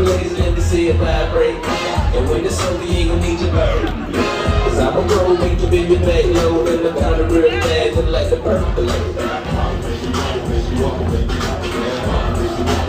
raise it, let me see it vibrate. And when it's over, you ain't gon' need your bird. Cause I'm a bro, make the baby back low, and the kind of real bad, just like the percolate.